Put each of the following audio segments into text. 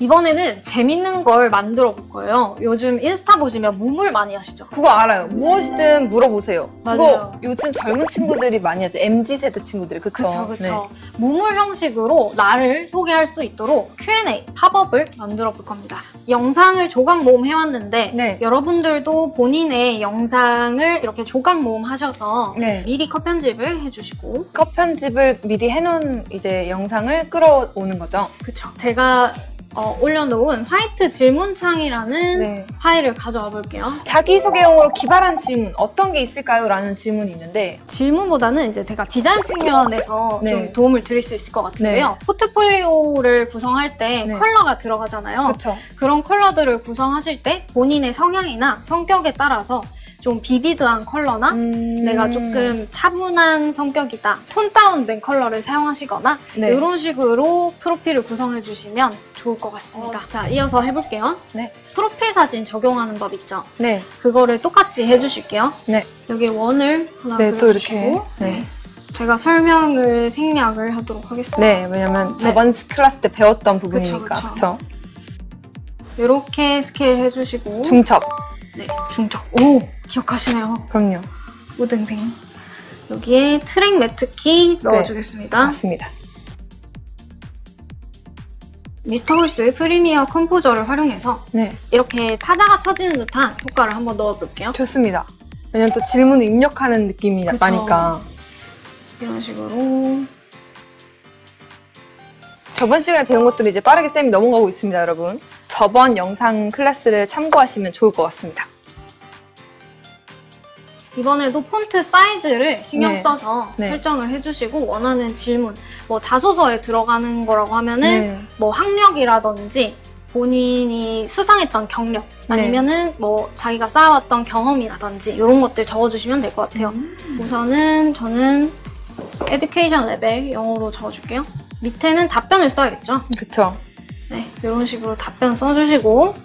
이번에는 재밌는 걸 만들어 볼 거예요. 요즘 인스타 보시면 무물 많이 하시죠? 그거 알아요. 무엇이든 물어보세요. 맞아요. 그거 요즘 젊은 친구들이 많이 하죠. MZ세대 친구들이. 그쵸? 그쵸. 네. 무물 형식으로 나를 소개할 수 있도록 Q&A, 팝업을 만들어 볼 겁니다. 영상을 조각 모음 해왔는데 네. 여러분들도 본인의 영상을 이렇게 조각 모음 하셔서 네. 미리 컷 편집을 해주시고 컷 편집을 미리 해놓은 이제 영상을 끌어오는 거죠. 그쵸. 제가 올려놓은 화이트 질문창이라는 네. 파일을 가져와 볼게요. 자기소개용으로 기발한 질문 어떤 게 있을까요? 라는 질문이 있는데 질문보다는 이제 제가 디자인 측면에서 네. 좀 도움을 드릴 수 있을 것 같은데요. 포트폴리오를 구성할 때 네. 컬러가 들어가잖아요. 그쵸. 그런 컬러들을 구성하실 때 본인의 성향이나 성격에 따라서 좀 비비드한 컬러나 내가 조금 차분한 성격이다, 톤 다운된 컬러를 사용하시거나 네. 이런 식으로 프로필을 구성해 주시면 좋을 것 같습니다. 자, 이어서 해볼게요. 네. 프로필 사진 적용하는 법 있죠? 네. 그거를 똑같이 해주실게요. 네. 여기 원을 하나 네, 또 그려주시고 이렇게. 네. 제가 설명을 생략을 하도록 하겠습니다. 네, 왜냐면 저번 클래스 때 배웠던 부분이니까. 그쵸. 그쵸. 이렇게 스케일 해주시고 중첩. 네, 중첩. 오! 기억하시네요. 그럼요. 우등생. 여기에 트랙 매트 키 넣어주겠습니다. 맞습니다. 미스터홀스 프리미어 컴포저를 활용해서 네. 이렇게 타자가 쳐지는 듯한 효과를 한번 넣어볼게요. 좋습니다. 왜냐면 또 질문을 입력하는 느낌이 그쵸. 나니까. 이런 식으로. 저번 시간에 배운 것들을 이제 빠르게 쌤이 넘어가고 있습니다, 여러분. 저번 영상 클래스를 참고하시면 좋을 것 같습니다. 이번에도 폰트 사이즈를 신경 네. 써서 네. 설정을 해주시고 원하는 질문, 뭐 자소서에 들어가는 거라고 하면은 네. 뭐 학력이라든지 본인이 수상했던 경력 아니면은 뭐 자기가 쌓아왔던 경험이라든지 이런 것들 적어주시면 될 것 같아요. 우선은 저는 에듀케이션 레벨 영어로 적어줄게요. 밑에는 답변을 써야겠죠? 그쵸. 네, 이런 식으로 답변 써주시고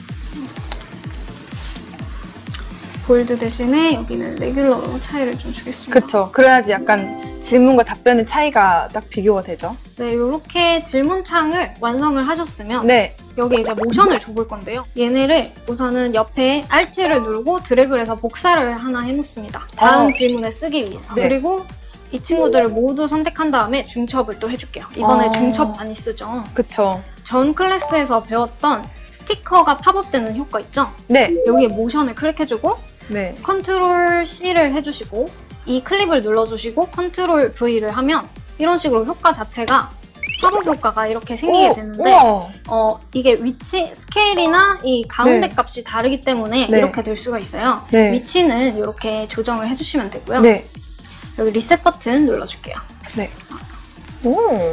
볼드 대신에 여기는 레귤러로 차이를 좀 주겠습니다. 그쵸. 그래야지 약간 질문과 답변의 차이가 딱 비교가 되죠. 네, 이렇게 질문창을 완성을 하셨으면 네. 여기 이제 모션을 줘볼 건데요. 얘네를 우선은 옆에 Alt를 누르고 드래그를 해서 복사를 하나 해놓습니다. 다음 질문에 쓰기 위해서. 네. 그리고 이 친구들을 모두 선택한 다음에 중첩을 또 해줄게요. 이번에 중첩 많이 쓰죠. 그쵸. 전 클래스에서 배웠던 스티커가 팝업되는 효과 있죠? 네. 여기에 모션을 클릭해주고 네. 컨트롤 C를 해주시고 이 클립을 눌러주시고 컨트롤 V를 하면 이런 식으로 효과 자체가 팝업 효과가 이렇게 생기게 되는데 이게 위치, 스케일이나 이 가운데 네. 값이 다르기 때문에 네. 이렇게 될 수가 있어요. 네. 위치는 이렇게 조정을 해주시면 되고요. 네. 여기 리셋 버튼 눌러줄게요. 네. 오.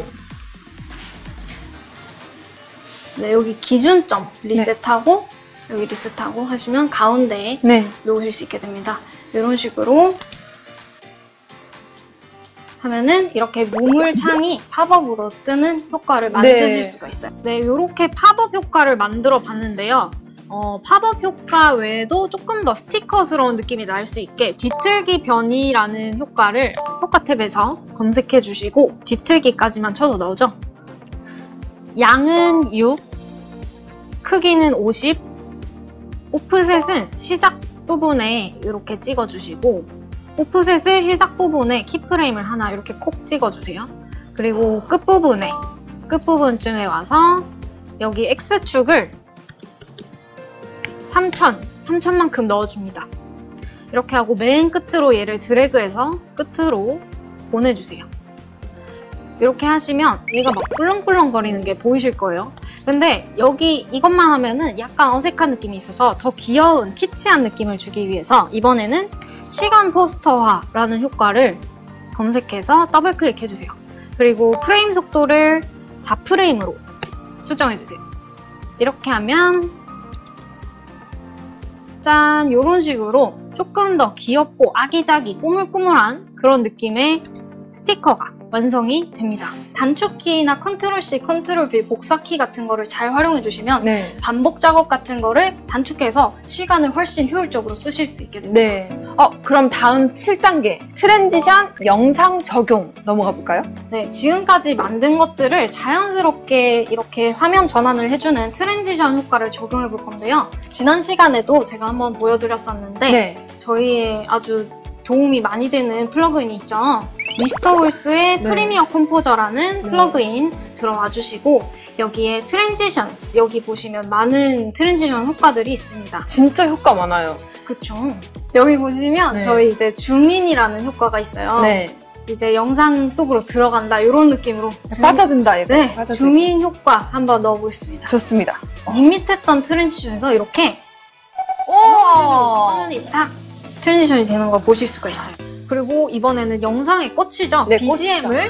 네, 여기 기준점 리셋하고 여기 리셋하고 하시면 가운데에 네. 놓으실 수 있게 됩니다. 이런 식으로 하면은 이렇게 무물창이 팝업으로 뜨는 효과를 만드실 수가 있어요. 네, 이렇게 팝업 효과를 만들어 봤는데요. 팝업 효과 외에도 조금 더 스티커스러운 느낌이 날 수 있게 뒤틀기 변이라는 효과를 효과 탭에서 검색해 주시고 뒤틀기까지만 쳐서 넣어줘. 양은 6, 크기는 50, 오프셋은 시작 부분에 이렇게 찍어주시고 오프셋을 시작 부분에 키프레임을 하나 이렇게 콕 찍어주세요. 그리고 끝부분쯤에 와서 여기 X축을 3000만큼 넣어줍니다. 이렇게 하고 맨 끝으로 얘를 드래그해서 끝으로 보내주세요. 이렇게 하시면 얘가 막 꿀렁꿀렁거리는 게 보이실 거예요. 근데 여기 이것만 하면은 약간 어색한 느낌이 있어서 더 귀여운 키치한 느낌을 주기 위해서 이번에는 시간 포스터화라는 효과를 검색해서 더블 클릭해주세요. 그리고 프레임 속도를 4프레임으로 수정해주세요. 이렇게 하면 짠! 이런 식으로 조금 더 귀엽고 아기자기 꾸물꾸물한 그런 느낌의 스티커가 완성이 됩니다. 단축키나 컨트롤-C, 컨트롤-V 복사키 같은 거를 잘 활용해 주시면 네. 반복 작업 같은 거를 단축해서 시간을 훨씬 효율적으로 쓰실 수 있게 됩니다. 네. 그럼 다음 7단계 트랜지션 영상 적용 넘어가 볼까요? 네, 지금까지 만든 것들을 자연스럽게 이렇게 화면 전환을 해주는 트랜지션 효과를 적용해 볼 건데요. 지난 시간에도 제가 한번 보여드렸었는데 네. 저희의 아주 도움이 많이 되는 플러그인이 있죠. 미스터홀스의 네. 프리미어 컴포저라는 네. 플러그인 들어와 주시고 여기에 트랜지션스, 여기 보시면 많은 트랜지션 효과들이 있습니다. 진짜 효과 많아요. 그쵸? 여기 보시면 네. 저희 이제 줌인이라는 효과가 있어요. 네. 이제 영상 속으로 들어간다 이런 느낌으로 빠져든다 이거. 네, 빠져들기. 줌인 효과 한번 넣어보겠습니다. 좋습니다. 밋밋했던 트랜지션에서 이렇게 오! 화면이 딱 트랜지션이 되는 걸 보실 수가 있어요. 그리고 이번에는 영상의 꽃이죠. 네, BGM을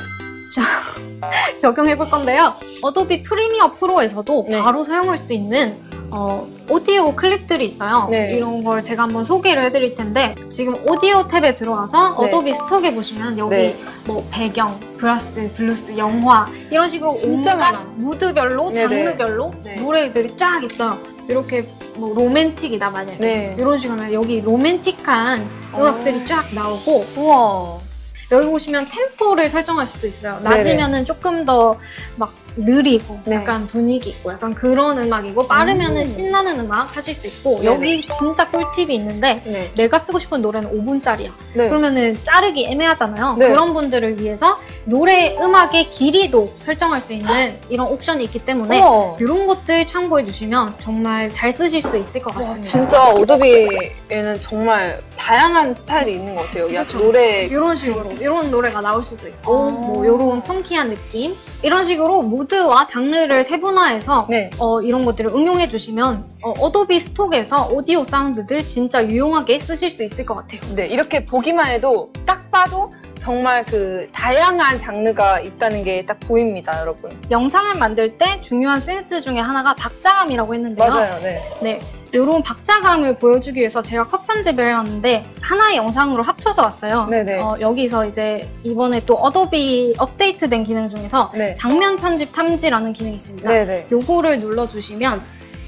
적용해 볼 건데요. 어도비 프리미어 프로에서도 네. 바로 사용할 수 있는 오디오 클립들이 있어요. 네. 이런 걸 제가 한번 소개를 해드릴 텐데 지금 오디오 탭에 들어와서 네. 어도비 스톡에 보시면 여기 네. 뭐 배경, 브라스, 블루스, 영화 이런 식으로 진짜 온갖 많아. 무드별로, 네네. 장르별로 네. 노래들이 쫙 있어요. 이렇게 뭐 로맨틱이다 만약에 네. 이런 식으로 하면 여기 로맨틱한 음악들이 쫙 나오고 우와. 여기 보시면 템포를 설정할 수도 있어요. 네네. 낮이면은 조금 더 막 느리고 네. 약간 분위기 있고 약간 그런 음악이고 빠르면은 신나는 음악 하실 수 있고 네네. 여기 진짜 꿀팁이 있는데 네. 내가 쓰고 싶은 노래는 5분짜리야. 네. 그러면은 자르기 애매하잖아요. 네. 그런 분들을 위해서 노래 음악의 길이도 설정할 수 있는 이런 옵션이 있기 때문에 우와. 이런 것들 참고해 주시면 정말 잘 쓰실 수 있을 것 와, 같습니다. 진짜 어도비에는 정말 다양한 스타일이 있는 것 같아요. 여기 그렇죠. 노래 이런 식으로 이런 노래가 나올 수도 있고 아. 뭐 이런 펑키한 느낌 이런 식으로 무드와 장르를 세분화해서 네. 이런 것들을 응용해 주시면 어도비 스톡에서 오디오 사운드들 진짜 유용하게 쓰실 수 있을 것 같아요. 네, 이렇게 보기만 해도 딱 봐도 정말 그 다양한 장르가 있다는 게 딱 보입니다, 여러분. 영상을 만들 때 중요한 센스 중에 하나가 박자감이라고 했는데요. 맞아요, 네. 네, 이런 박자감을 보여주기 위해서 제가 컷 편집을 해왔는데 하나의 영상으로 합쳐서 왔어요. 네네. 여기서 이제 이번에 또 어도비 업데이트된 기능 중에서 네. 장면 편집 탐지라는 기능이 있습니다. 네네. 요거를 눌러주시면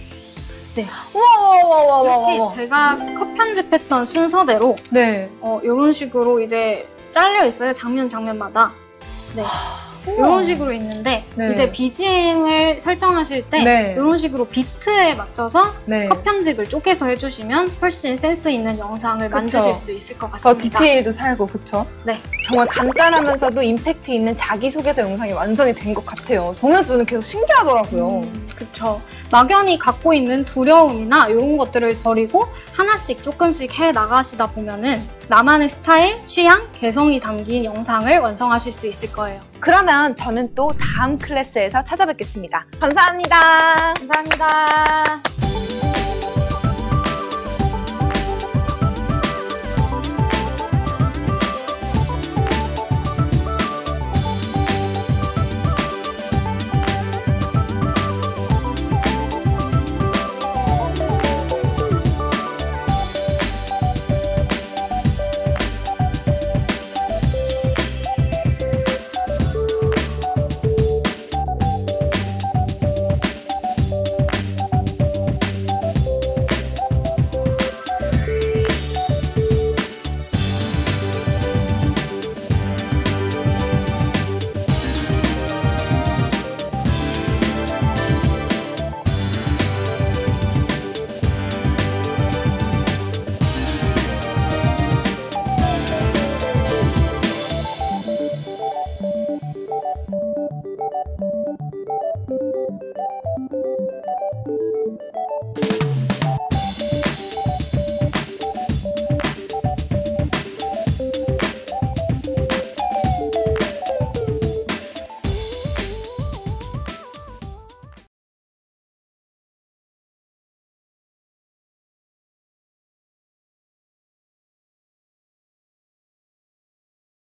우와. 이렇게 제가 컷 편집했던 순서대로 네. 이런 식으로 이제 잘려 있어요. 장면마다. 네. 이런 식으로 있는데 네. 이제 BGM을 설정하실 때 네. 이런 식으로 비트에 맞춰서 네. 컷 편집을 쪼개서 해주시면 훨씬 센스 있는 영상을 그쵸. 만드실 수 있을 것 더 같습니다. 디테일도 살고, 그쵸? 네. 정말 간단하면서도 임팩트 있는 자기소개서 영상이 완성이 된 것 같아요. 보면서 저는 계속 신기하더라고요. 그쵸. 막연히 갖고 있는 두려움이나 이런 것들을 버리고 하나씩 조금씩 해 나가시다 보면은 나만의 스타일, 취향, 개성이 담긴 영상을 완성하실 수 있을 거예요. 그러면 저는 또 다음 클래스에서 찾아뵙겠습니다. 감사합니다. 감사합니다.